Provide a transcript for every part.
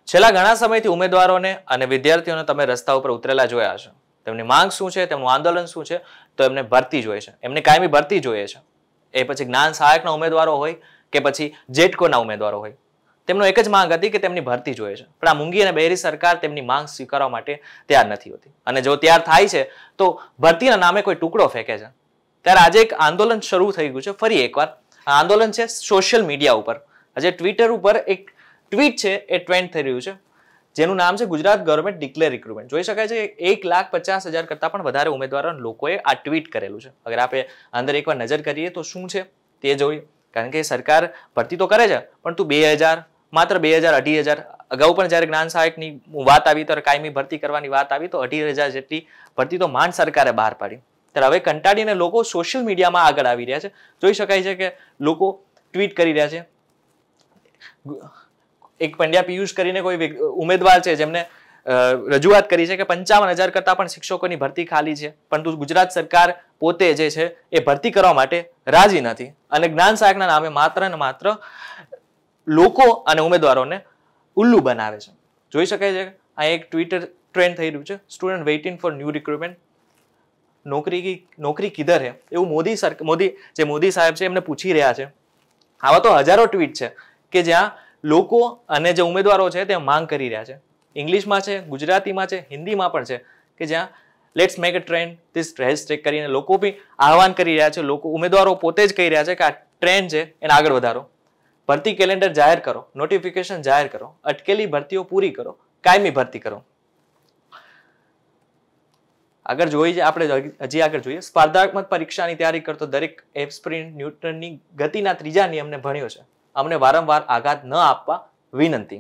છેલ્લા ઘણા સમયથી ઉમેદવારોને અને વિદ્યાર્થીઓને તમે રસ્તા ઉપર ઉતરેલા જોયા હશે. તેમની માંગ શું છે, તેમનું આંદોલન શું છે, તો એમને ભરતી જોઈએ છે, એમને કાયમી ભરતી જોઈએ છે. એ પછી જ્ઞાન સહાયકના ઉમેદવારો હોય કે પછી જેટકોના ઉમેદવારો હોય, તેમનો એક જ માંગ હતી કે તેમની ભરતી જોઈએ છે. પણ આ મૂંગી અને બહેરી સરકાર તેમની માંગ સ્વીકારવા માટે તૈયાર નથી હોતી. અને જો તૈયાર થાય છે તો ભરતીના નામે કોઈ ટુકડો ફેંકે છે. ત્યારે આજે એક આંદોલન શરૂ થઈ ગયું છે ફરી એકવાર. આ આંદોલન છે સોશિયલ મીડિયા ઉપર. આજે ટ્વિટર ઉપર એક ટ્વીટ છે એ ટ્રેન્ડ થઈ રહ્યું છે, જેનું નામ છે ગુજરાત ગવર્મેન્ટ ડિક્લેર રિક્રુટમેન્ટ. જોઈ શકાય છે કે 1,50,000 કરતાં પણ વધારે ઉમેદવારો લોકોએ આ ટ્વીટ કરેલું છે. અગર આપણે અંદર એકવાર નજર કરીએ તો શું છે તે જોઈએ. કારણ કે સરકાર ભરતી તો કરે છે, પણ તું 2,000, માત્ર 2,000, 2,500, અગાઉ પણ જ્યારે જ્ઞાન સહાયકની વાત આવી ત્યારે કાયમી ભરતી કરવાની વાત આવી તો 2,500 જેટલી ભરતી તો માંડ સરકારે બહાર પાડી. ત્યારે હવે કંટાળીને લોકો સોશિયલ મીડિયામાં આગળ આવી રહ્યા છે. જોઈ શકાય છે કે લોકો ટ્વીટ કરી રહ્યા છે. એક પંડ્યા પિયુષ કરીને કોઈ ઉમેદવાર છે જેમને રજૂઆત કરી છે કે 55,000 કરતાં પણ શિક્ષકોની ભરતી ખાલી છે, પરંતુ ગુજરાત સરકાર પોતે જે છે એ ભરતી કરવા માટે રાજી નથી અને જ્ઞાન સહાયકના નામે માત્ર ને માત્ર લોકો અને ઉમેદવારોને ઉલ્લુ બનાવે છે. જોઈ શકાય છે આ એક ટ્વિટર ટ્રેન્ડ થઈ રહ્યું છે, student waiting for new recruitment, નોકરી કિધર હે, એવું મોદી સાહેબ છે એમને પૂછી રહ્યા છે. આવા તો હજારો ટ્વીટ છે કે જ્યાં લોકો અને જે ઉમેદવારો છે તે માંગ કરી રહ્યા છે. ઇંગ્લિશમાં છે, ગુજરાતીમાં છે, હિન્દીમાં પણ છે કે જ્યાં let's make a trend this hashtag કરીને લોકો બી આહવાન કરી રહ્યા છે. લોકો ઉમેદવારો પોતે જ કહી રહ્યા છે કે આ ટ્રેન્ડ છે એને આગળ વધારો, ભરતી કેલેન્ડર જાહેર કરો, નોટિફિકેશન જાહેર કરો, અટકેલી ભરતીઓ પૂરી કરો, કાયમી ભરતી કરો. આગળ જોઈએ સ્પર્ધાત્મક પરીક્ષાની તૈયારી કરતો દરેક એસ્પિરન્ટ ન્યૂટનની ગતિના 3જા નિયમને ભણ્યો છે. અમને વારંવાર આઘાત ન આપવા વિનંતી.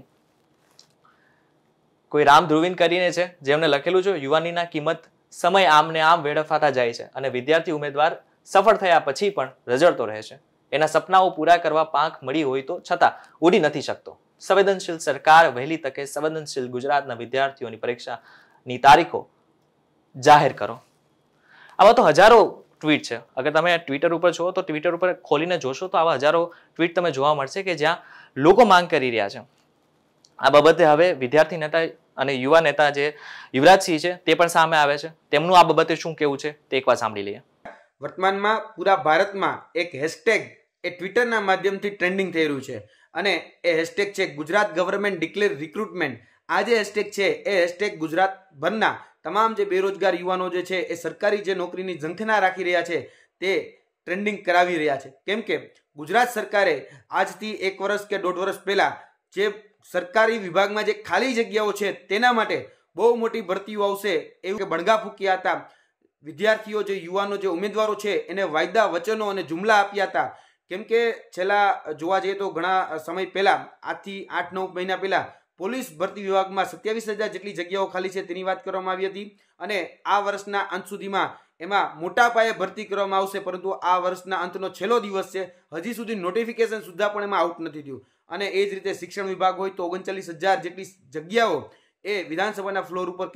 કોઈ રામ ધ્રુવીન કરીને છે જેમને લખેલું છે યુવાનીના કિંમત સમય આમને આમ વેડફાતા જાય છે અને વિદ્યાર્થી ઉમેદવાર સફળ થયા પછી પણ રઝળતો રહે છે. એના સપનાઓ પૂરા કરવા પાંખ મળી હોય તો છતાં ઉડી નથી શકતો. સંવેદનશીલ સરકાર વહેલી તકે સંવેદનશીલ ગુજરાતના વિદ્યાર્થીઓની પરીક્ષાની તારીખો જાહેર કરો. આવા તો હજારો ટ્વીટ છે. અગર તમે ટ્વિટર ઉપર છો તો ટ્વિટર ઉપર ખોલીને જોશો તો આવા હજારો ટ્વીટ તમે જોવા મળશે કે જ્યાં લોકો માંગ કરી રહ્યા છે. આ બાબતે હવે વિદ્યાર્થી નેતા અને યુવા નેતા જે યુવરાજસિંહ છે તે પણ સામે આવે છે. તેમનું આ બાબતે શું કહેવું છે તે એકવાર સાંભળી લઈએ. વર્તમાનમાં પૂરા ભારતમાં એક હેશટેગ એ ટ્વિટરના માધ્યમથી ટ્રેન્ડિંગ થઈ રહ્યું છે અને એ હેશટેગ છે ગુજરાત ગવર્મેન્ટ ડિક્લેર રિક્રુટમેન્ટ. આ જે હેશટેગ છે એ હેશટેગ ગુજરાતભરના તમામ જે બેરોજગાર યુવાનો જે છે એ સરકારી જે નોકરીની ઝંખના રાખી રહ્યા છે તે ટ્રેન્ડિંગ કરાવી રહ્યા છે. કેમ કે ગુજરાત સરકારે આજથી 1 વર્ષ કે 1.5 વર્ષ પહેલા જે સરકારી વિભાગમાં જે ખાલી જગ્યાઓ છે તેના માટે બહુ મોટી ભરતીઓ આવશે એવું કે બણગા ફૂક્યા હતા. વિદ્યાર્થીઓ જે યુવાનો જે ઉમેદવારો છે એને વાયદા વચનો અને જુમલા આપ્યા હતા. કેમ કે છેલ્લા જોવા જઈએ તો ઘણા સમય પહેલા, આજથી 8-9 મહિના પહેલા પોલીસ ભરતી વિભાગમાં 27,000 જેટલી જગ્યાઓ ખાલી છે તેની વાત કરવામાં આવી હતી અને આ વર્ષના અંત સુધીમાં એમાં મોટા પાયે ભરતી કરવામાં આવશે. પરંતુ આ વર્ષના અંતનો છેલ્લો દિવસ છે, હજી સુધી નોટિફિકેશન સુદ્ધા પણ એમાં આઉટ નથી થયું. અને એ જ રીતે શિક્ષણ વિભાગ હોય તો 39,000 જેટલી જગ્યાઓ એ વિધાનસભાના ફ્લોર ઉપર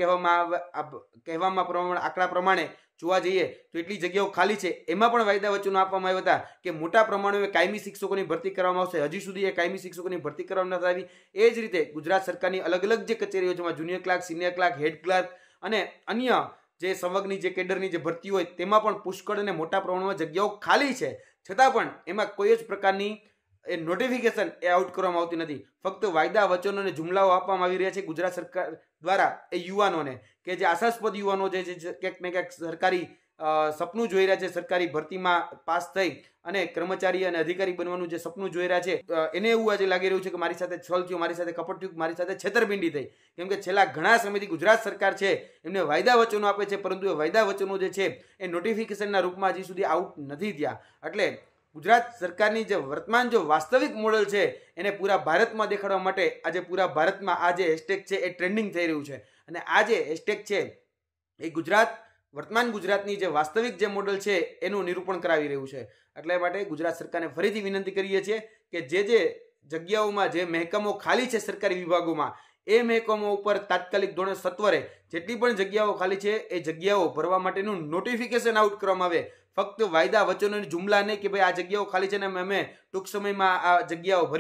કહેવામાં આંકડા પ્રમાણે જોવા જઈએ તો એટલી જગ્યાઓ ખાલી છે. એમાં પણ વાયદા વચનો આપવામાં આવ્યા હતા કે મોટા પ્રમાણમાં કાયમી શિક્ષકોની ભરતી કરવામાં આવશે. હજી સુધી એ કાયમી શિક્ષકોની ભરતી કરવામાં નથી આવી. એ જ રીતે ગુજરાત સરકારની અલગ અલગ જે કચેરીઓ જેમાં junior clerk, senior clerk, head clerk અને અન્ય જે સંવર્ગની જે કેડરની જે ભરતી હોય તેમાં પણ પુષ્કળ અને મોટા પ્રમાણમાં જગ્યાઓ ખાલી છે. છતાં પણ એમાં કોઈ જ પ્રકારની એ નોટિફિકેશન એ આઉટ કરવામાં આવતી નથી. ફક્ત વાયદા વચનો અને જુમલાઓ આપવામાં આવી રહ્યા છે ગુજરાત સરકાર દ્વારા એ યુવાનોને કે જે આશાસ્પદ યુવાનો જે ક્યાંક ને ક્યાંક સરકારી સપનું જોઈ રહ્યા છે, સરકારી ભરતીમાં પાસ થઈ અને કર્મચારી અને અધિકારી બનવાનું જે સપનું જોઈ રહ્યા છે એને એવું આજે લાગી રહ્યું છે કે મારી સાથે છલ થયું, મારી સાથે કપટ થયું, મારી સાથે છેતરપિંડી થઈ. કેમ કે છેલ્લા ઘણા સમયથી ગુજરાત સરકાર છે એમને વાયદા વચનો આપે છે, પરંતુ એ વાયદા વચનો જે છે એ નોટિફિકેશનના રૂપમાં હજી સુધી આઉટ નથી થયા. એટલે ગુજરાત સરકારની જે વર્તમાન જો વાસ્તવિક મોડેલ છે એને પૂરા ભારતમાં દેખાડવા માટે આજે પૂરા ભારતમાં આ જે હેશટેગ છે એ ટ્રેન્ડિંગ થઈ રહ્યું છે. અને આ જે હેશટેગ છે એ વર્તમાન ગુજરાતની જે વાસ્તવિક જે મોડેલ છે એનું નિરૂપણ કરાવી રહ્યું છે. એટલે માટે ગુજરાત સરકારને ફરીથી વિનંતી કરીએ છીએ કે જે જગ્યાઓમાં જે મહેકમો ખાલી છે સરકારી વિભાગોમાં એ મહેકમો ઉપર તાત્કાલિક ધોરણે સત્વરે જેટલી પણ જગ્યાઓ ખાલી છે એ જગ્યાઓ ભરવા માટેનું નોટિફિકેશન આઉટ કરવામાં આવે. ફક્ત વાયદા વચનોની જુમલા નહીં કે ભાઈ આ જગ્યાઓ ખાલી છે ને અમે ટૂંક સમયમાં આ જગ્યાઓ ભરીશું,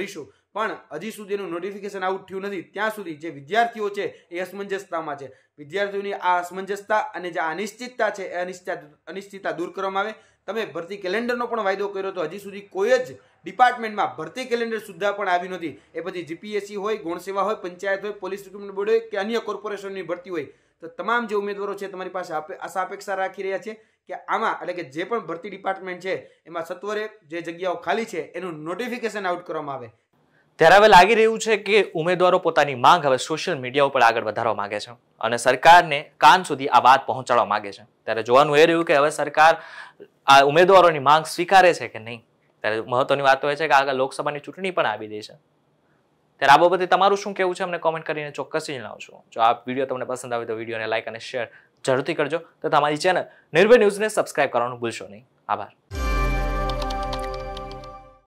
પણ હજી સુધી એનું નોટિફિકેશન આઉટ થયું નથી. ત્યાં સુધી જે વિદ્યાર્થીઓ છે એ અસમંજસતામાં છે. વિદ્યાર્થીઓની આ અસમંજસતા અને જે અનિશ્ચિતતા છે એ અનિશ્ચિતતા દૂર કરવામાં આવે. તમે ભરતી કેલેન્ડરનો પણ વાયદો કર્યો તો હજી સુધી કોઈ જ ડિપાર્ટમેન્ટમાં ભરતી કેલેન્ડર સુદ્ધા પણ આવ્યું નથી. એ પછી જીપીએસસી હોય, ગૌણ સેવા હોય, પંચાયત હોય, પોલીસ રિક્રુટમેન્ટ બોર્ડ હોય કે અન્ય કોર્પોરેશનની ભરતી હોય, તો તમામ જે ઉમેદવારો છે તમારી પાસે આશા અપેક્ષા રાખી રહ્યા છે કે આમાં એટલે કે જે પણ ભરતી ડિપાર્ટમેન્ટ છે એમાં સત્વરે જે જગ્યાઓ ખાલી છે એનું નોટિફિકેશન આઉટ કરવામાં આવે. ત્યારે હવે લાગી રહ્યું છે કે ઉમેદવારો પોતાની માંગ હવે સોશિયલ મીડિયા ઉપર આગળ વધારવા માંગે છે અને સરકારને કાન સુધી આ વાત પહોંચાડવા માંગે છે. ત્યારે જોવાનું એ રહ્યું કે હવે સરકાર આ ઉમેદવારોની માંગ સ્વીકારે છે કે નહીં. ત્યારે મહત્વની વાત તો એ છે કે આગળ લોકસભાની ચૂંટણી પણ આવી રહી છે. ત્યારે આ બાબતે તમારું શું કહેવું છે અમને કોમેન્ટ કરીને ચોક્કસથી જણાવશો. જો આ વિડીયો તમને પસંદ આવે તો વિડીયોને લાઈક અને શેર જરૂરથી કરજો તથા અમારી ચેનલ નિર્ભય ન્યૂઝને સબસ્ક્રાઇબ કરવાનું ભૂલશો નહીં. આભાર.